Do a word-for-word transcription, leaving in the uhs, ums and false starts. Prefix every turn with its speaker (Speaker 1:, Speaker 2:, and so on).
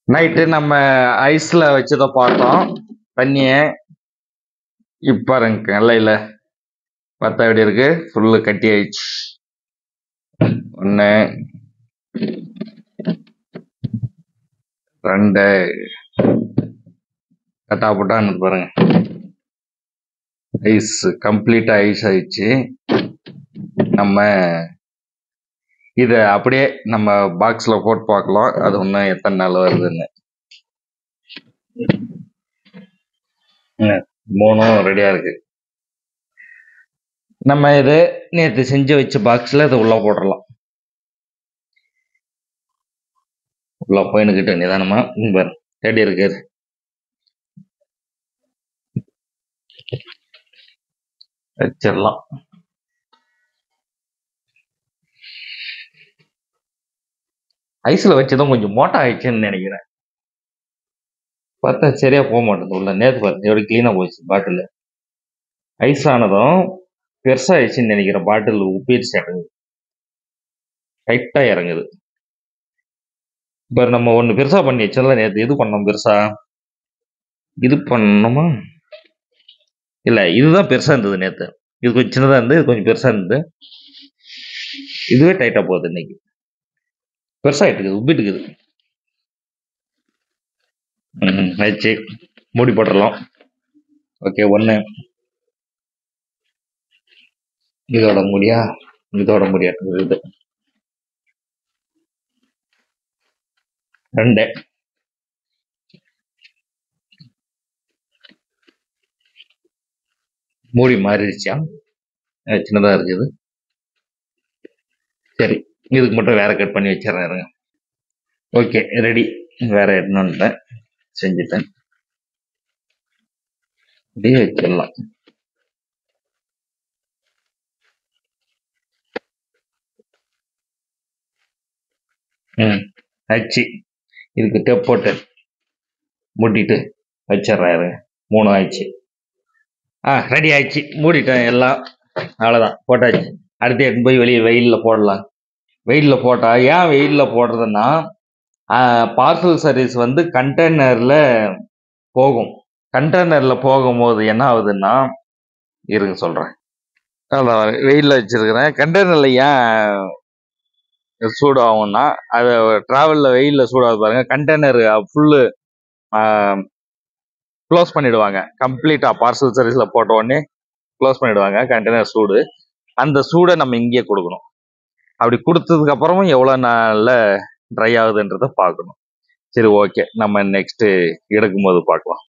Speaker 1: Night நம்ம ஐஸ்ல வச்சதை பார்த்தோம் தண்ணியை. இப்போ பாருங்க எல்லையில் பார்த்தா எப்படி இருக்கு, ஃபுல்லு கட்டி ஆயிடுச்சு. ஒன்று, ரெண்டு, கட்டா போட்டான்னு பாருங்க, ஐஸ் கம்ப்ளீட்டா ஐஸ் ஆயிடுச்சு. நம்ம இதை அப்படியே நம்ம பாக்ஸ்ல போட்டு பார்க்கலாம், அது ஒன்றும் எத்தனை நாள் வருதுன்னு. மூணும் ரெடியா இருக்கு. நம்ம இது நேற்று செஞ்சு வச்ச பாக்ஸ்ல இதை உள்ள போட்டுடலாம். உள்ள போயின்னுக்கிட்டு நிதானமா ரெடி இருக்கு, வச்சிடலாம். ஐஸ்ல வச்சதும் கொஞ்சம் மோட்டா ஆயிடுச்சுன்னு நினைக்கிறேன். பார்த்தா சரியா போக மாட்டேங்குது உள்ள. நேற்று பாருங்க எப்படி கிளீனா போச்சு பாட்டில். ஐஸ் ஆனதும் பெருசாயிடுச்சுன்னு நினைக்கிறேன். பாட்டில் உப்பிடுச்சு, இறங்குது, டைட்டா இறங்குது. இப்போ நம்ம ஒன்று பெருசா பண்ணி வச்சோம்ல நேற்று, இது பண்ணோம் பெருசா, இது பண்ணணுமா இல்லை, இதுதான் பெருசா இருந்தது நேற்று. இது கொஞ்சம் சின்னதா இருந்து இது கொஞ்சம் பெருசா இருந்தது. இதுவே டைட்டா போகுது இன்னைக்கு, பெருசாகிட்டு இருக்குது, உப்பிட்டு இருக்குது. ம் ஆயிடுச்சு, மூடி போட்டுடலாம். ஓகே, ஒன்று இதோட முடியா, இதோட முடியா இது. ரெண்டு, மூடி மாறிடுச்சா, சின்னதாக இருக்குது. சரி, இதுக்கு மட்டும் வேற கட் பண்ணி வச்சிடறேன். Okay, ready. வேற என்னன்னு செஞ்சுட்டேன், அப்படியே வச்சிடலாம். ம் ஆச்சு. இதுக்கு டேப் போட்டு மூடிட்டு வச்சிடறாரு. மூணு ஆயிடுச்சு. ஆ ரெடி ஆயிடுச்சு, மூடிட்டேன் எல்லாம். அவ்வளோதான், போட்டாச்சு. அடுத்து எடுத்து போய் வெளியே வெயிலில் போடலாம். வெயிலில் போட்டால் ஏன் வெயிலில் போடுறதுன்னா, பார்சல் சர்வீஸ் வந்து கண்டெய்னரில் போகும். கண்டெய்னரில் போகும்போது என்ன ஆகுதுன்னா, இருங்க சொல்கிறேன். அதான் வெயிலில் வச்சுருக்கிறேன். கண்டெய்னரில் ஏன் சூடாகும்னா, அது ட்ராவலில் வெயிலில் சூடாகுது பாருங்க. கண்டெய்னர் ஃபுல்லு க்ளோஸ் பண்ணிடுவாங்க கம்ப்ளீட்டாக. பார்சல் சர்வீஸில் போட்ட உடனே க்ளோஸ் பண்ணிடுவாங்க கண்டெய்னர் சூடு. அந்த சூடை நம்ம இங்கேயே கொடுக்கணும். அப்படி கொடுத்ததுக்கு அப்புறமும் எவ்வளோ நாளில் ட்ரை ஆகுதுன்றதை பார்க்கணும். சரி, ஓகே, நம்ம நெக்ஸ்ட்டு எடுக்கும்போது பார்க்கலாம்.